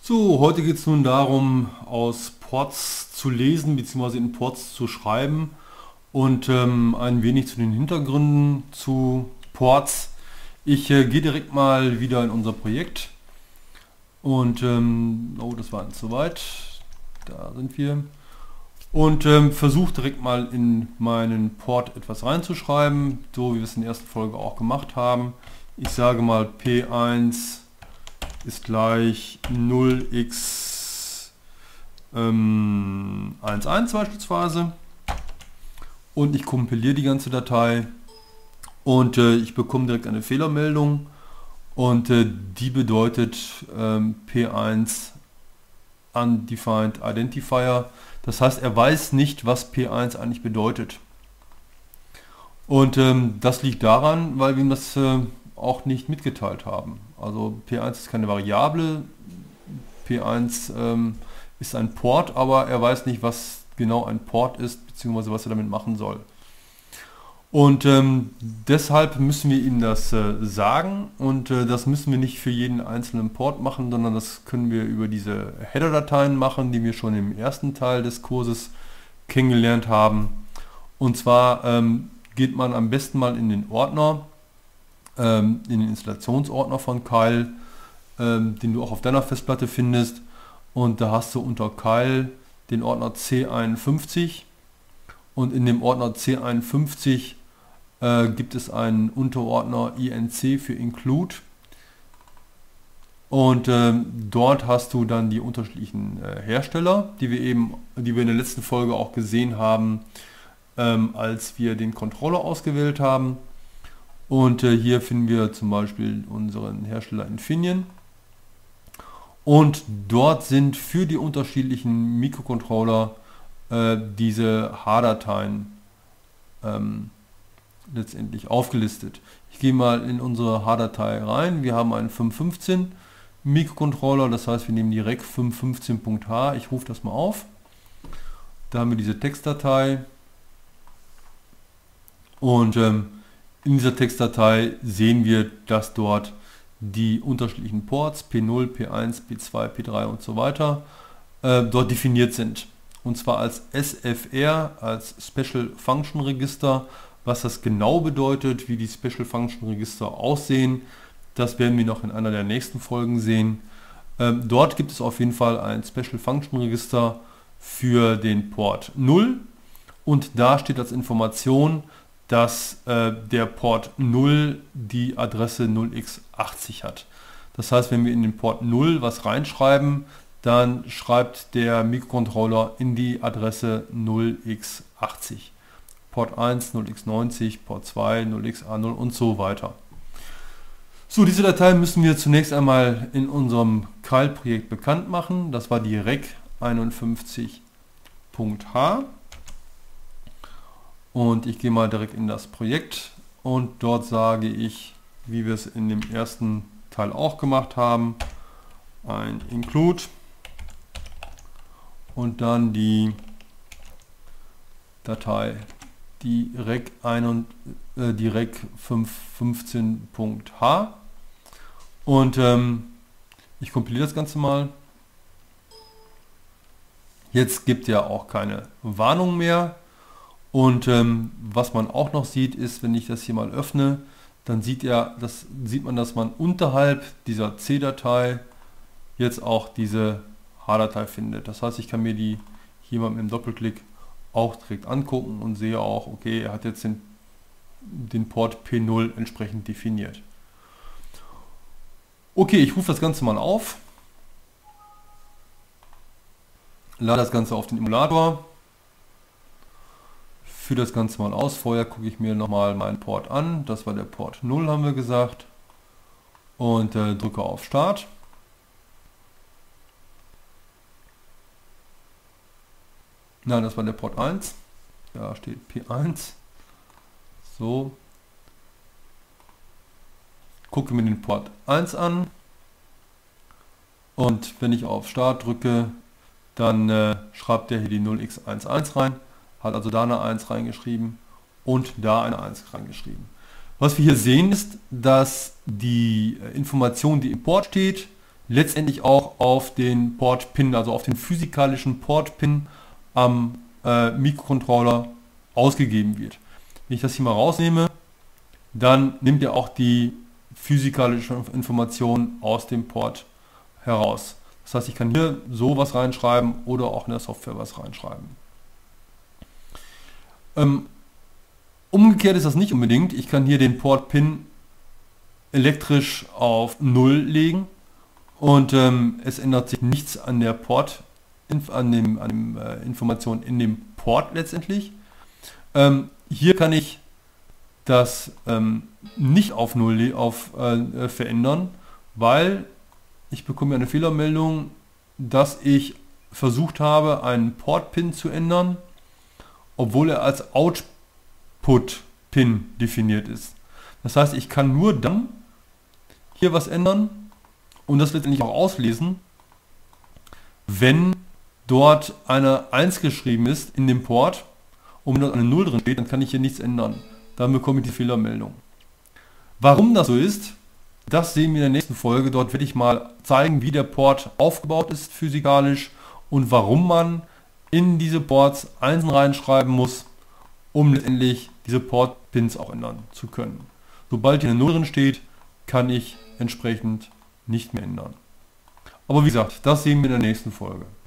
So, heute geht es nun darum, aus Ports zu lesen bzw. in Ports zu schreiben und ein wenig zu den Hintergründen zu Ports. Ich gehe direkt mal wieder in unser Projekt und oh, das war zu weit. Da sind wir. Und versuche direkt mal in meinen Port etwas reinzuschreiben, so wie wir es in der ersten Folge auch gemacht haben. Ich sage mal P1 ist gleich 0x 11 beispielsweise, und ich kompiliere die ganze Datei und ich bekomme direkt eine Fehlermeldung, und die bedeutet P1 Undefined Identifier. Das heißt, er weiß nicht, was P1 eigentlich bedeutet. Und das liegt daran, weil wir ihm das auch nicht mitgeteilt haben. Also P1 ist keine Variable, P1 ist ein Port, aber er weiß nicht, was genau ein Port ist, beziehungsweise was er damit machen soll. Und deshalb müssen wir ihm das sagen, und das müssen wir nicht für jeden einzelnen Port machen, sondern das können wir über diese Header-Dateien machen, die wir schon im ersten Teil des Kurses kennengelernt haben. Und zwar geht man am besten mal in den Ordner, in den Installationsordner von Keil, den du auch auf deiner Festplatte findest, und da hast du unter Keil den Ordner C51, und in dem Ordner C51 gibt es einen Unterordner INC für Include, und dort hast du dann die unterschiedlichen Hersteller, die wir in der letzten Folge auch gesehen haben, als wir den Controller ausgewählt haben. Und hier finden wir zum Beispiel unseren Hersteller Infineon. Und dort sind für die unterschiedlichen Mikrocontroller diese H-Dateien letztendlich aufgelistet. Ich gehe mal in unsere H-Datei rein. Wir haben einen 515 Mikrocontroller, das heißt, wir nehmen die rec 515.h. Ich rufe das mal auf. Da haben wir diese Textdatei, und in dieser Textdatei sehen wir, dass dort die unterschiedlichen Ports P0, P1, P2, P3 und so weiter dort definiert sind. Und zwar als SFR, als Special Function Register. Was das genau bedeutet, wie die Special Function Register aussehen, das werden wir noch in einer der nächsten Folgen sehen. Dort gibt es auf jeden Fall ein Special Function Register für den Port 0, und da steht als Information, dass der Port 0 die Adresse 0x80 hat. Das heißt, wenn wir in den Port 0 was reinschreiben, dann schreibt der Mikrocontroller in die Adresse 0x80. Port 1 0x90, Port 2 0xa0 und so weiter. So, diese Datei müssen wir zunächst einmal in unserem Keil-Projekt bekannt machen. Das war die rec 51.h. Und ich gehe mal direkt in das Projekt, und dort sage ich, wie wir es in dem ersten Teil auch gemacht haben, ein Include und dann die Datei, die rec 515.h, und ich kompiliere das Ganze mal. Jetzt gibt ja auch keine Warnung mehr. Und was man auch noch sieht, ist, wenn ich das hier mal öffne, dann sieht man, dass man unterhalb dieser C-Datei jetzt auch diese H-Datei findet. Das heißt, ich kann mir die hier mal mit dem Doppelklick auch direkt angucken und sehe auch, okay, er hat jetzt den Port P0 entsprechend definiert. Okay, ich rufe das Ganze mal auf, lade das Ganze auf den Emulator, führe das Ganze mal aus. Vorher gucke ich mir nochmal meinen Port an. Das war der Port 0, haben wir gesagt. Und drücke auf Start. Nein, das war der Port 1. Da steht P1. So. Gucke mir den Port 1 an. Und wenn ich auf Start drücke, dann schreibt er hier die 0x11 rein. Hat also da eine 1 reingeschrieben und da eine 1 reingeschrieben. Was wir hier sehen ist, dass die Information, die im Port steht, letztendlich auch auf den Port-Pin, also auf den physikalischen Port-Pin am Mikrocontroller ausgegeben wird. Wenn ich das hier mal rausnehme, dann nimmt er auch die physikalische Information aus dem Port heraus. Das heißt, ich kann hier so was reinschreiben oder auch in der Software was reinschreiben. Umgekehrt ist das nicht unbedingt. Ich kann hier den Port-Pin elektrisch auf 0 legen und es ändert sich nichts an der Information in dem Port letztendlich. Hier kann ich das nicht auf 0 verändern, weil ich bekomme eine Fehlermeldung, dass ich versucht habe, einen Port-Pin zu ändern, obwohl er als Output-Pin definiert ist. Das heißt, ich kann nur dann hier was ändern und das letztendlich auch auslesen, wenn dort eine 1 geschrieben ist in dem Port und wenn dort eine 0 drin steht, dann kann ich hier nichts ändern. Dann bekomme ich die Fehlermeldung. Warum das so ist, das sehen wir in der nächsten Folge. Dort werde ich mal zeigen, wie der Port aufgebaut ist physikalisch und warum man in diese Ports Einsen reinschreiben muss, um letztendlich diese Port-Pins auch ändern zu können. Sobald hier eine 0 drin steht, kann ich entsprechend nicht mehr ändern. Aber wie gesagt, das sehen wir in der nächsten Folge.